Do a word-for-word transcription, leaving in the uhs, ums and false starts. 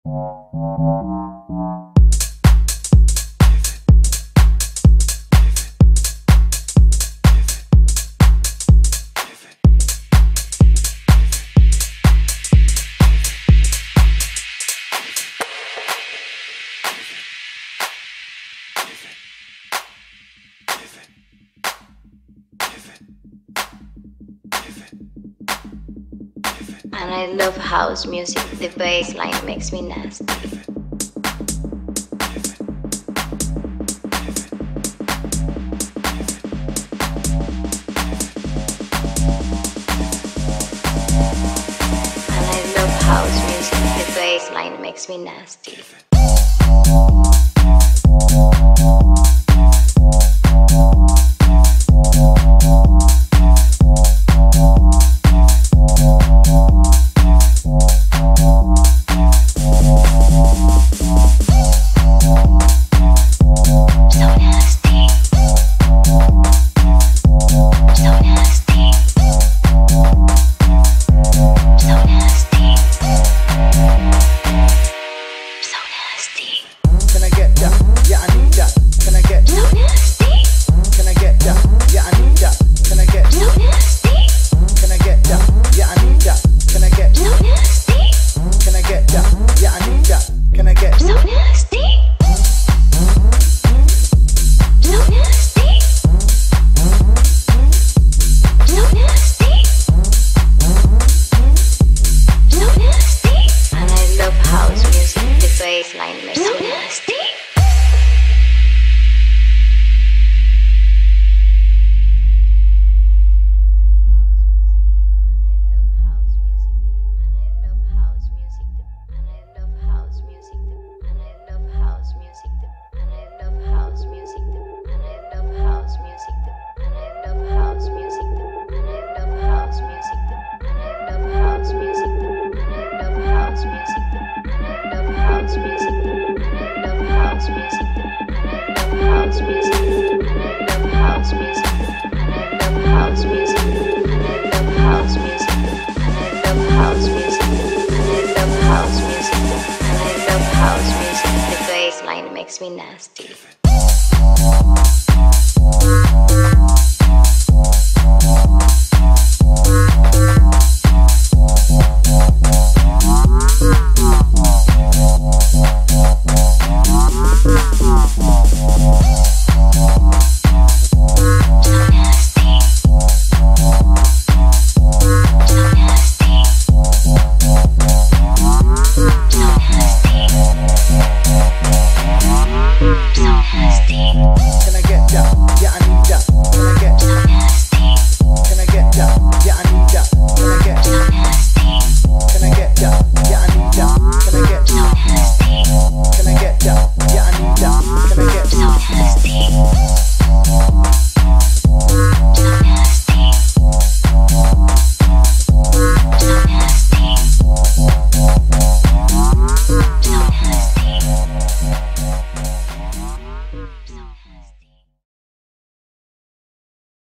And I love house music, the bass line makes me nasty. And I love house music, the bass line makes me nasty. Can I get that? Yeah, I need that. Can I get so nasty? Can I get that? Yeah, I need that. Can I get so nasty? Can I get that? Yeah, I need that. Can I get so nasty? Can I get that? Yeah, I need that. Can I get so nasty? So nasty. So nasty. So nasty. And I love house music, the bass line makes me nasty. Makes me nasty.